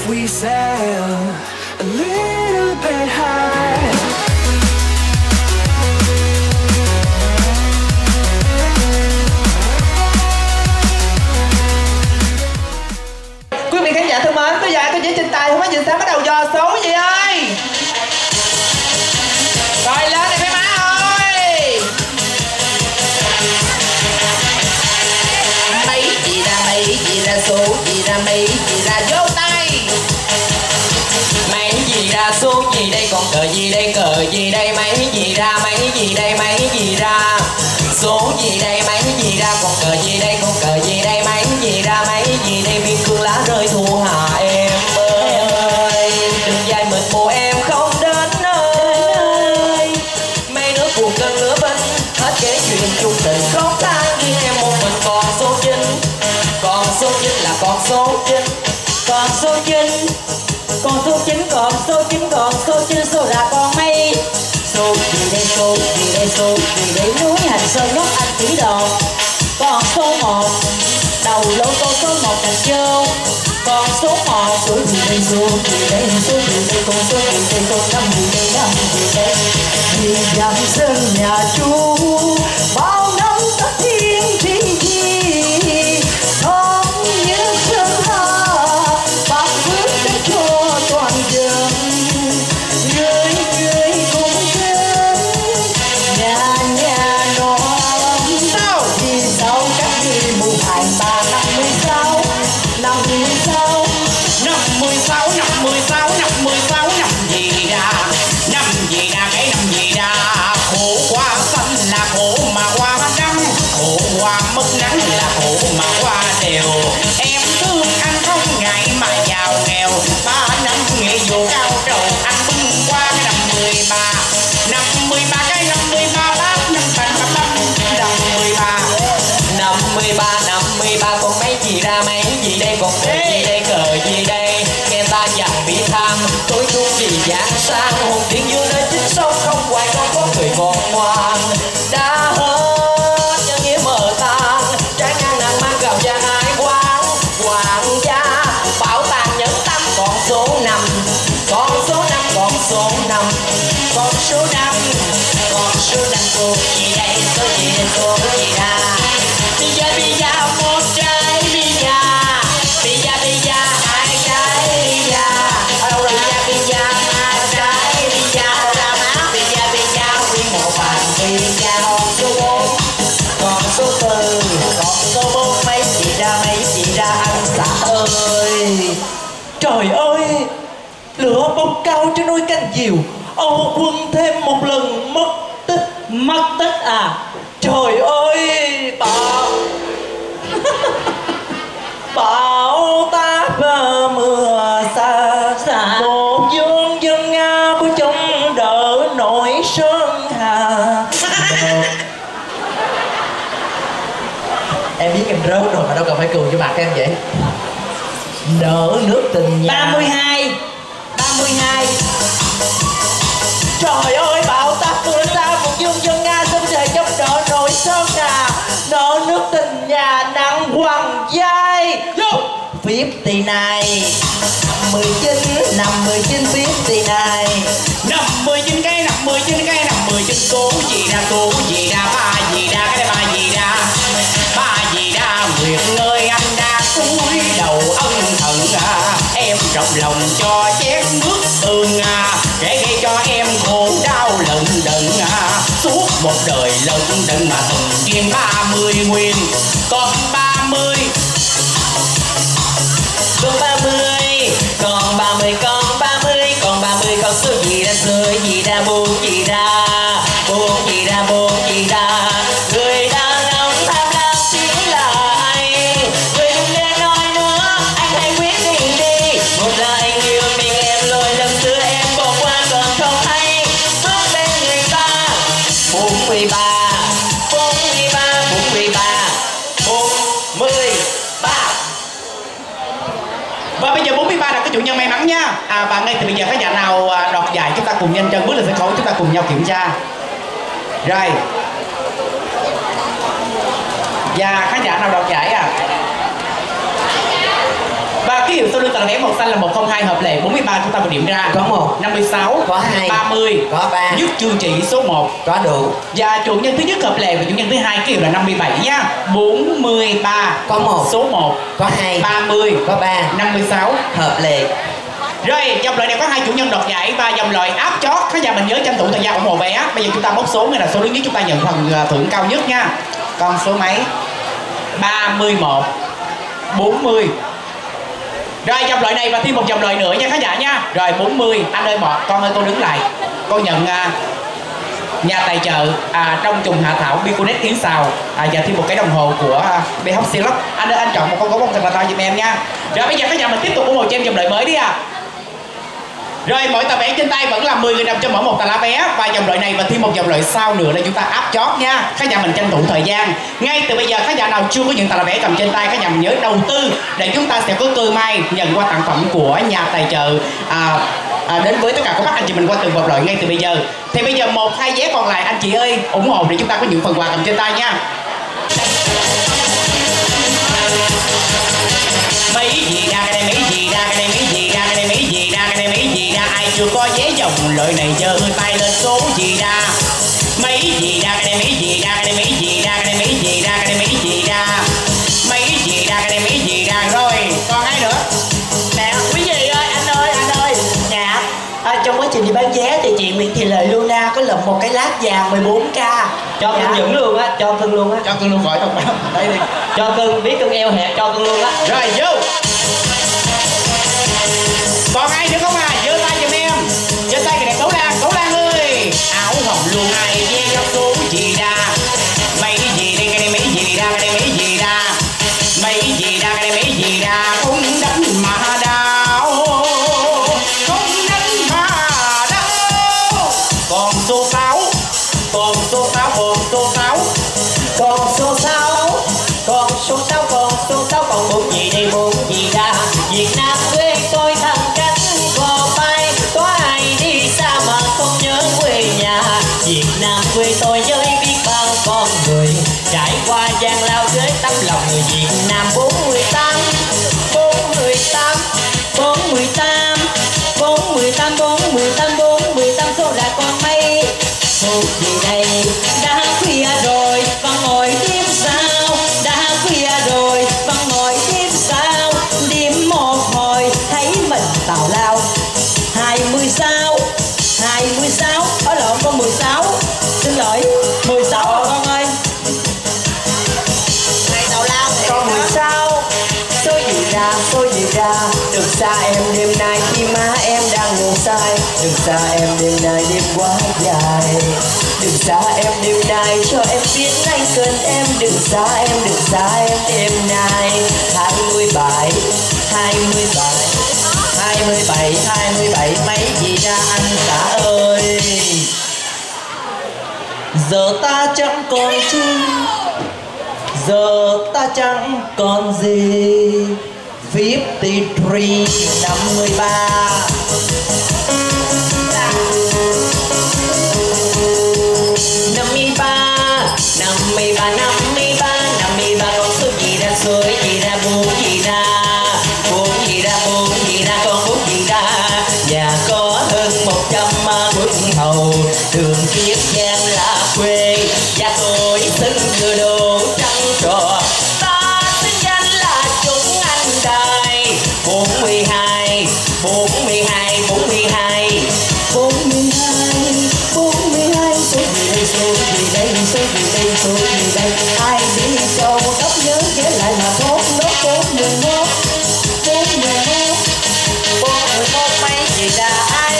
we sail a little bit high. Quý vị khán giả thân mến, tôi dạy tôi chỉ trên tay không có nhìn sáng bắt đầu dò số gì ơi. Rồi lên đi mấy má ơi. Mấy gì ra số gì ra mấy gì ra vô tay. Mấy gì ra số gì đây, còn cờ gì đây, cờ gì đây, mấy gì ra mấy gì đây, mấy gì ra số gì đây, mấy gì ra, còn cờ gì đây, còn cờ gì đây, mấy gì ra mấy gì đây. Biên cương lá rơi thu hà em ơi, đừng dài mệt mồ em không đến nơi. Mấy đứa cuộc cơn lửa binh hết kể chuyện chung tình khóc than, riêng em một mình còn số 9. Còn số 9 là con số 9, còn số 9, còn số 9, còn số 9, còn số 9, số là con mấy. Số gì đây, số gì đây, số gì đây, núi Hành Sơn ngóc anh chỉ đòn. Còn số 1, đầu lô tô số 1 Cành Châu. Còn số 1, số gì đây, số gì đây, số gì đây, con số gì đây, con năm gì đây, năm gì đây. Vì dặm sân nhà chú bao năm tất thiên thiên gì không như sơn hà bác bước đất cho toàn dân. Người người cùng đến nhà nhà nó sao vì sao các ngươi mù hành 356 56 56 56 56 năm gì ra, năm gì ra, cái năm gì ra. Khổ qua xanh là khổ mà qua năm, khổ qua mất nắng là khổ mà qua đều. Em thương anh không ngại mà giàu nghèo, 3 năm nghề dù cao trầu anh bưng qua cái năm 13. Năm 13 cái năm 13 bác năm 53 con mấy gì ra mấy gì đây, còn cờ gì đây, cờ gì đây. Nghe ta dặn bị tham tối chuông gì dạng sang, hồn tiếng dương nơi chính sông không hoài con có người còn ngoan. Đã hết nhân nghĩa mờ tan, trái ngang nàng mang gạo vàng ai quán. Hoàng gia bảo tàng nhẫn tâm còn số 5, còn số 5, còn số 5, còn số 5, còn số 5. Số gì đây, số gì đây, số gì ra. Bây giờ một trái bây giờ hai trái bây giờ đâu ra, bây giờ hai trái bây giờ đâu ra má. Bây giờ nguyên một bàn bây giờ còn số 4, còn số 4, còn số 4. Mấy gì ra anh xã ơi. Trời ơi, lửa bốc cao trên núi Canh Diều, Âu Quân thêm một lần mất tích. mất tích à? Trời ơi, bão táp mưa xa, một dương dân Nga của trong đỡ nổi sơn hà. Em biết em rớt rồi mà đâu cần phải cười cho mặt em vậy. Nở nước tình nhà 32. Trời ơi, bão táp mưa xa, một dương dân Nga xin trời trong đỡ nổi sơn hà. Nở nước tình nhà nặng hoàng giai. Viết tì này 19 năm 19 viết tì này. Năm 19 cái, năm 19 cái, năm 19 cố gì ra, cố gì ra, ba gì ra, cái này ba gì ra, ba gì ra. Nguyệt ơi anh đã cúi đầu ân hận em rộng lòng cho chén nước tương kể gây cho em khổ đau lận đận suốt một đời lận đận mà từng duyên 30 nguyên. Còn 30, còn 30, còn 30, còn 30, còn 30, còn số gì ra, số gì ra, buồn gì ra, buồn gì ra, buồn gì ra. Người đàn ông tham lam chính là anh, người đừng nên nói nữa, anh hãy quyết định đi. Một là anh yêu mình em rồi lần thứ em bỏ qua còn không hay bước bên người ta. 43, 43, 43, 43. và bây giờ 43 là cái chủ nhân may mắn nha. Và ngay từ bây giờ khán giả nào đoạt giải chúng ta cùng nhanh chân bước lên sân khấu, chúng ta cùng nhau kiểm tra. Rồi. Và khán giả nào đoạt giải Và ký hiệu sau lưng tờ vé màu xanh là 102 hợp lệ. 43 chúng ta một điểm ra. Có 1. 56. Có 2. 30. Có 3. Nhất chương chỉ số 1. Có đủ. Và chủ nhân thứ nhất hợp lệ và chủ nhân thứ hai kêu là 57 nha. 43. Có 1. Số 1. Có 2. 30. Có 3. 56. Hợp lệ. Rồi, dòng loại này có 2 chủ nhân đoạt giải và dòng loại áp chót. Khán giả mình nhớ tranh thủ thời gian ủng hộ vé. Bây giờ chúng ta bốc số, này là số lớn nhất chúng ta nhận phần thưởng cao nhất nha. Con số mấy? 31. 40. Rồi, dòng loại này và thêm một dòng loại nữa nha khán giả nha. Rồi 40. Anh ơi con ơi, con đứng lại. Con nhận nhà tài trợ trong trùng hạ thảo Biconet Yến Xào và thêm một cái đồng hồ của BH Silox. Anh ơi, anh chọn một con gấu bông thật là to giùm em nha. Rồi bây giờ khán giả mình tiếp tục ủng hộ cho em dòng loại mới đi Rồi mỗi tờ vé trên tay vẫn là 10.000 đồng cho mỗi một tờ lá vé. Và dòng loại này và thêm một dòng loại sau nữa là chúng ta áp chót nha. Khán giả mình tranh thủ thời gian. Ngay từ bây giờ khán giả nào chưa có những tờ lá vé cầm trên tay, khán giả mình nhớ đầu tư để chúng ta sẽ có cơ may nhận qua tặng phẩm của nhà tài trợ đến với tất cả các bác anh chị mình qua từng một loại ngay từ bây giờ. Thì bây giờ 1-2 vé còn lại anh chị ơi ủng hộ để chúng ta có những phần quà cầm trên tay nha. Mấy gì ra cái này, mấy gì ra cái này, mấy gì ra cái này, mấy gì ra cái này, mấy gì ra. Ai chưa có vé dòng loại này giơ tay lên số gì ra. Mấy gì ra cái này, mấy gì ra cái này, mấy gì ra cái này, mấy gì ra cái này, mấy gì ra. Mấy gì ra cái này, mấy gì ra. Rồi còn ai nữa nè, quý vị ơi, anh ơi. Dạ. Trong quá trình đi bán vé thì chị Nguyễn Thị Lợi Luna có lụm một cái lát vàng 14k. Cho cưng dẫn luôn á, cho cưng luôn á. cho cưng luôn gọi thông báo đây đi. Cho cưng, biết cưng eo hẹp cho cưng luôn á. Rồi vô. Còn ai nữa không giơ tay giùm em. Giơ tay cái đẹp Cẩu Lan ơi. Áo hồng luôn ai với góc số gì ra. Mấy gì đây cái này, mấy gì ra cái này, mấy gì ra. Mấy gì ra cái này, mấy gì ra. Không đánh mà đau, không đánh mà đau. Còn số 6. Còn số 6. Còn số 6. Còn số 6. Còn số 6, còn số 6, còn bốn gì đây, bốn gì ra. Việt Nam quê tôi thẳng cánh gò bay, có ai đi xa mà không nhớ quê nhà. Việt Nam quê tôi với biết bao con người trải qua gian lao với tấm lòng người Việt Nam. 418 418 418 418 418 418 số là con mấy. Số gì đây, đã khuya rồi và ngồi đêm sao. Đã khuya rồi và ngồi đêm sao. Đêm một hồi thấy mình tào lao. 26 ở lộn con 16. Xin lỗi 16 con ơi. Này tào lao Con 16. Số gì ra. Đừng xa em đêm nay khi má em đang ngủ say. Đừng xa em đêm nay đêm quá dài. Đừng xa em đêm nay cho em biết anh cần em. Đừng xa em đêm nay. 27 mấy gì ra anh xã ơi. giờ ta chẳng còn chi, giờ ta chẳng còn gì. 53 53 con số gì ra, số gì ra, bốn gì ra. Bốn gì ra, bốn gì ra, con bốn gì ra. Và có hơn 100 bức hầu. Đường Kiết Giang là quê và tôi xứng vừa đồ trắng trò. Ta xứng danh là chúng anh đài. 42 42 42 42 42 số gì đây, số gì đây, số gì đây, số gì đây. Ai đi châu đốc nhớ ghé lại mà thốt nốt 41 41 41 mấy gì ra. Ai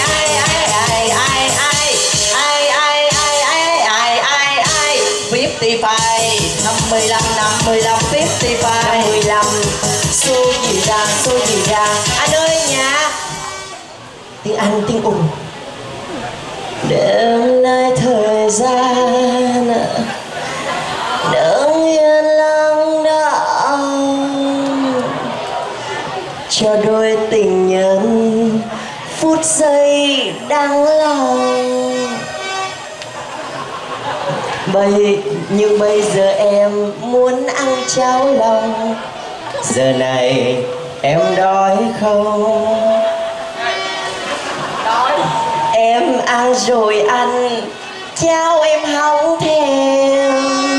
55 55 55 số gì ra, số gì ra. Anh ơi nhà Tiếng Anh, tiếng Ung. đợi lại thời gian, đừng yên lặng đợi cho đôi tình nhân phút giây đáng lòng. Nhưng bây giờ em muốn ăn cháo lòng. Giờ này Em đói không? Em ăn rồi anh, cháo em không thèm.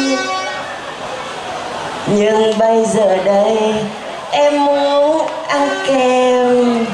Nhưng bây giờ đây em muốn ăn kem.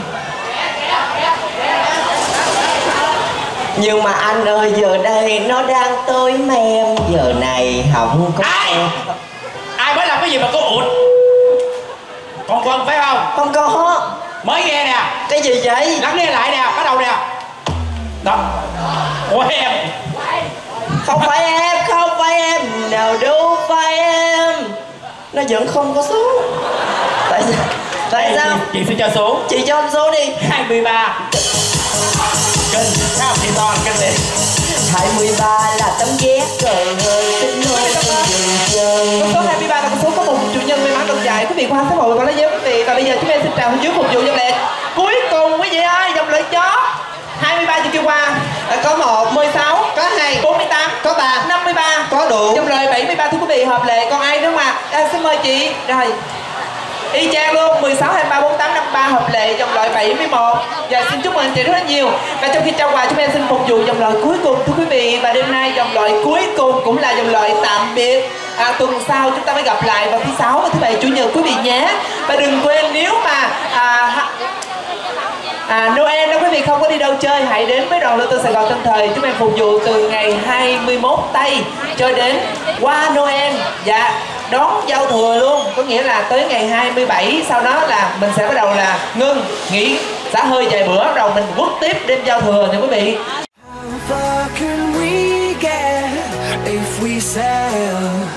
Nhưng mà anh ơi, giờ đây nó đang tối mem. Giờ này không có ai mới làm cái gì mà có ụt? Còn Quân phải không? Không có. Mới nghe nè. Cái gì vậy? Lắng nghe lại nè, bắt đầu nè. Đó. Ủa em? Không phải em, không phải em. Nào đâu phải em. Nó vẫn không có số. Tại sao? Tại sao? Chị sẽ cho số. Chị cho em số đi. 23. Kinh, sao chị to kinh đi. 23 là tấm vé cờ hơi xin lỗi Con số 23 là con số có một chủ nhân may mắn đồng giải. Quý vị qua xã hội còn lấy giấy quý vị. Còn bây giờ chúng em xin chào dưới phục vụ dòng lệ cuối cùng quý vị ơi, dòng lệ chó 23 chưa kêu qua. Có 1, 16, có 2, 48, có 3, 53, có đủ. Dòng lời 73 thưa quý vị, hợp lệ còn ai nữa mà. Xin mời chị. Rồi. Y chang luôn, 16, 23, 48, 53 hợp lệ, dòng loại 71. Và xin chúc mừng anh chị rất là nhiều. Và trong khi trao quà chúng em xin phục vụ dòng loại cuối cùng thưa quý vị. Và đêm nay dòng loại cuối cùng cũng là dòng loại tạm biệt. Tuần sau chúng ta mới gặp lại vào thứ 6 và thứ 7 chủ nhật quý vị nhé. Và đừng quên nếu mà Noel đó quý vị không có đi đâu chơi, hãy đến với đoàn Lưu Tư Sài Gòn Tân Thời. Chúng em phục vụ từ ngày 21 Tây cho đến qua Noel. Dạ, đón giao thừa luôn, có nghĩa là tới ngày 27 sau đó là mình sẽ bắt đầu là ngưng nghỉ xả hơi vài bữa, bắt đầu mình quất tiếp đêm giao thừa nha quý vị. How far can we get if we sail?